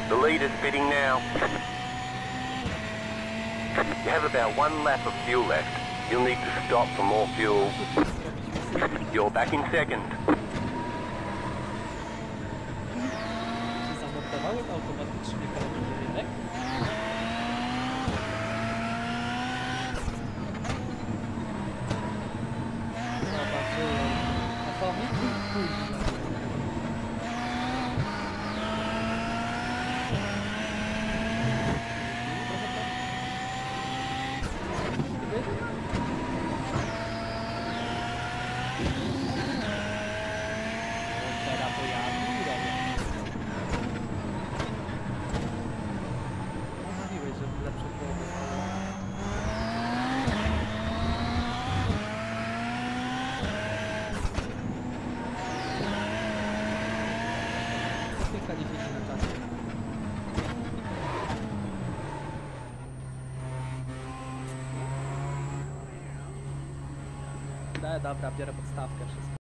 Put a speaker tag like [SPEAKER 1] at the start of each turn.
[SPEAKER 1] The leader's pitting now. You have about 1 lap of fuel left. You'll need to stop for more fuel. You're back in second.
[SPEAKER 2] Zamordowałem automatycznie karabiny rynek. Zobaczyłem. A to mi później. Teraz pojawi, mówiłeś, że lepsze połowy. Kilka 10 na czasie. Dobra, biorę podstawkę wszystko.